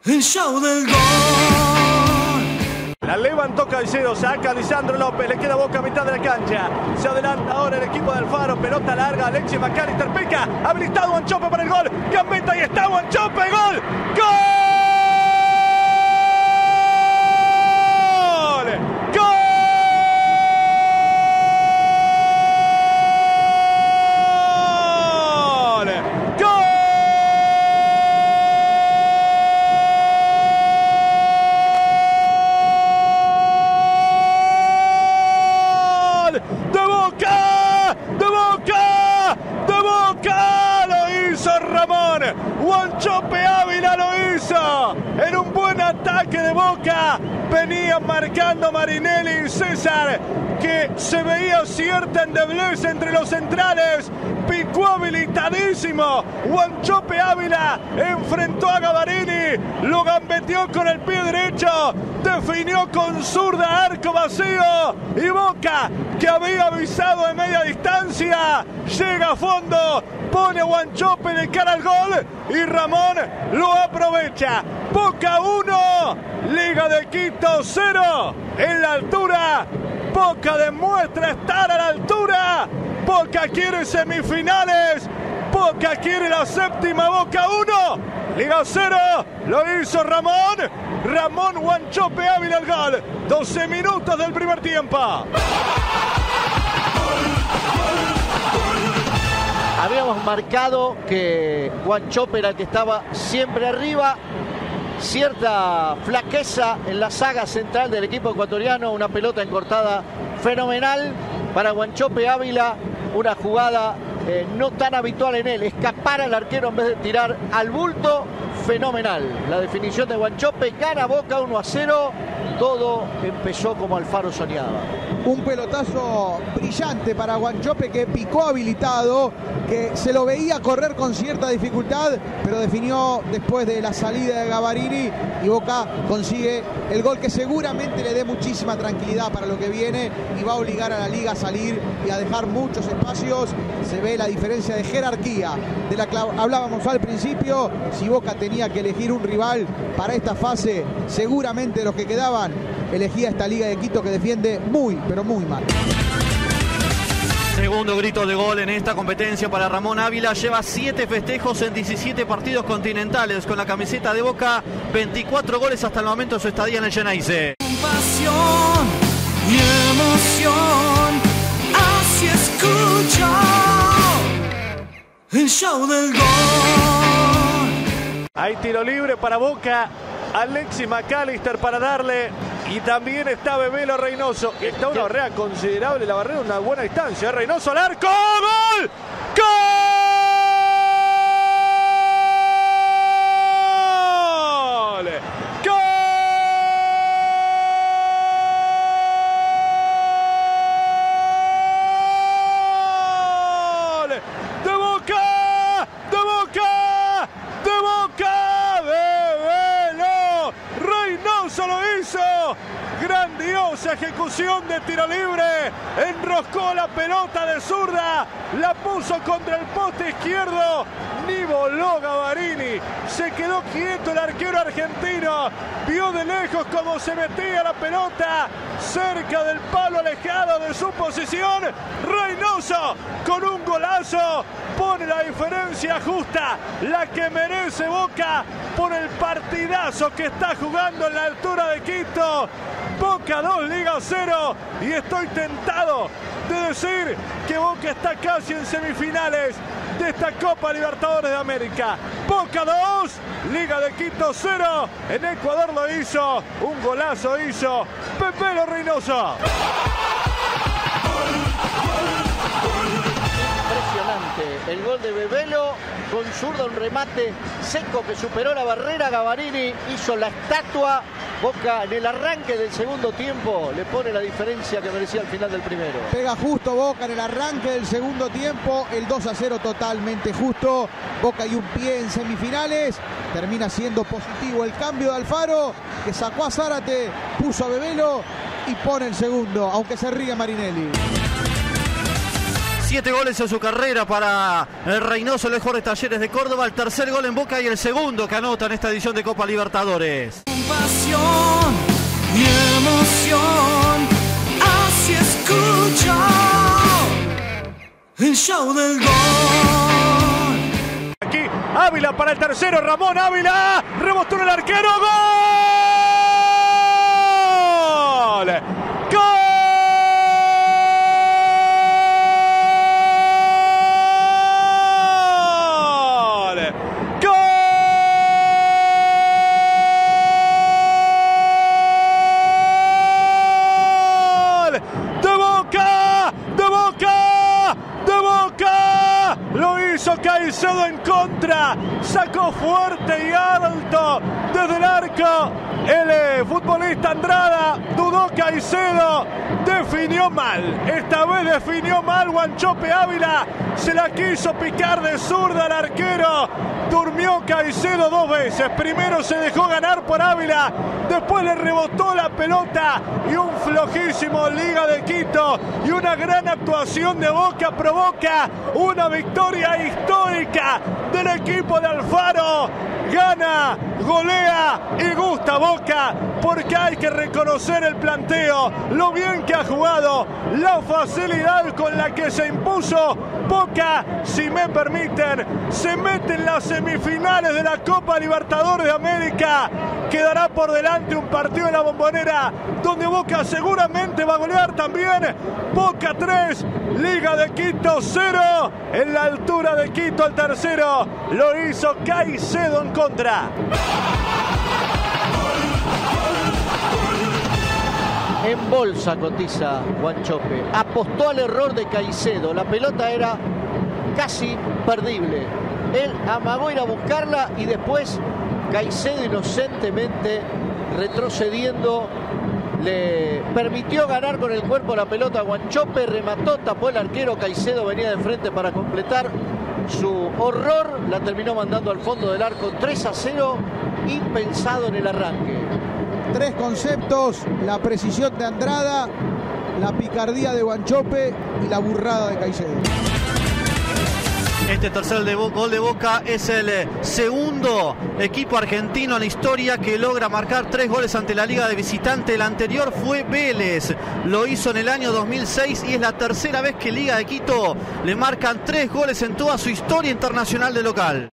El show del gol. La levantó Caicedo, saca Lisandro López, le queda Boca a mitad de la cancha. Se adelanta ahora el equipo de Alfaro, pelota larga, Alexis McAllister pica, habilitado Wanchope para el gol. Gambetta y está Wanchope, gol. ¡Gol! Wanchope Ávila lo hizo en un buen ataque de Boca. Venían marcando Marinelli y César, que se veía cierta endeblez entre los centrales. Picó habilitadísimo. Wanchope Ávila enfrentó a Gavarini, lo gambeteó con el pie derecho, definió con zurda, arco vacío, y Boca, que había avisado de media distancia, llega a fondo, pone a Wanchope de cara al gol y Ramón lo aprovecha. Boca 1, Liga de Quito 0. En la altura, Boca demuestra estar a la altura. Boca quiere semifinales. Boca quiere la séptima. Boca 1, Liga 0. Lo hizo Ramón. Ramón Wanchope Ávila el gol. 12 minutos del primer tiempo. Habíamos marcado que Wanchope era el que estaba siempre arriba. Cierta flaqueza en la saga central del equipo ecuatoriano. Una pelota encortada fenomenal para Wanchope Ávila. Una jugada no tan habitual en él. Escapar al arquero en vez de tirar al bulto. Fenomenal. La definición de Wanchope. Gana Boca 1-0. Todo empezó como Alfaro soñaba. Un pelotazo brillante para Wanchope, que picó habilitado, que se lo veía correr con cierta dificultad, pero definió después de la salida de Gavarini, y Boca consigue el gol que seguramente le dé muchísima tranquilidad para lo que viene y va a obligar a la Liga a salir y a dejar muchos espacios. Se ve la diferencia de jerarquía de la que hablábamos al principio. Si Boca tenía que elegir un rival para esta fase, seguramente los que quedaban elegía esta Liga de Quito, que defiende muy, pero muy mal. Segundo grito de gol en esta competencia para Ramón Ávila. Lleva 7 festejos en 17 partidos continentales con la camiseta de Boca. 24 goles hasta el momento de su estadía en el Geneise. Pasión y emoción, así escucho el show del gol. Hay tiro libre para Boca. Alexis McAllister para darle. Y también está Bebelo Reynoso. Está una barrera considerable, la barrera una buena distancia. Reynoso al arco. ¡Gol! ¡Gol! ¡Gol! ¡De Boca! ¡De Boca! ¡De Boca! ¡Bebelo Reynoso lo hizo! Grandiosa ejecución de tiro libre. Enroscó la pelota de zurda, la puso contra el poste izquierdo. Ni voló Gavarini. Se quedó quieto el arquero argentino. Vio de lejos cómo se metía la pelota cerca del palo, alejado de su posición. Reynoso, con un golazo, pone la diferencia justa, la que merece Boca por el partidazo que está jugando en la altura de Quito. Boca 2, Liga 0, y estoy tentado de decir que Boca está casi en semifinales de esta Copa Libertadores de América. Boca 2, Liga de Quito 0. En Ecuador lo hizo, un golazo hizo Bebelo Reynoso. Impresionante el gol de Bebelo, con zurda, un remate seco que superó la barrera. Gavarini hizo la estatua. Boca en el arranque del segundo tiempo le pone la diferencia que merecía al final del primero. Pega justo Boca en el arranque del segundo tiempo, el 2-0 totalmente justo. Boca y un pie en semifinales. Termina siendo positivo el cambio de Alfaro, que sacó a Zárate, puso a Bebelo y pone el segundo, aunque se ríe Marinelli. 7 goles en su carrera para el Reynoso, el mejor de Talleres de Córdoba. El tercer gol en Boca y el segundo que anota en esta edición de Copa Libertadores. Pasión y emoción, así escucho el show del gol. Aquí Ávila para el tercero, Ramón Ávila, rebotó en el arquero, ¡gol! ¡Gol! Caicedo en contra, sacó fuerte y alto desde el arco el futbolista Andrada, dudó Caicedo, definió mal, esta vez definió mal Wanchope Ávila, se la quiso picar de zurda al arquero, durmió Caicedo 2 veces, primero se dejó ganar por Ávila, después le rebotó la pelota y un flojísimo Liga de Quito y una gran actuación de Boca provoca una victoria histórica del equipo de Alfaro. Gana, golea y gusta Boca porque hay que reconocer el planteo, lo bien que ha jugado, la facilidad con la que se impuso. Boca, si me permiten, se mete en las semifinales de la Copa Libertadores de América. Quedará por delante un partido en la Bombonera donde Boca seguramente va a golear también. Boca 3, Liga de Quito 0. En la altura de Quito el tercero lo hizo Caicedo en contra. En bolsa cotiza Wanchope. Apostó al error de Caicedo. La pelota era casi perdible. Él amagó ir a buscarla y después Caicedo inocentemente retrocediendo le permitió ganar con el cuerpo la pelota a Wanchope, remató, tapó el arquero, Caicedo venía de frente para completar su horror, la terminó mandando al fondo del arco 3-0, impensado en el arranque. 3 conceptos: la precisión de Andrada, la picardía de Wanchope y la burrada de Caicedo. Este tercer gol de Boca es el segundo equipo argentino en la historia que logra marcar 3 goles ante la Liga de Visitante. El anterior fue Vélez, lo hizo en el año 2006 y es la tercera vez que Liga de Quito le marcan 3 goles en toda su historia internacional de local.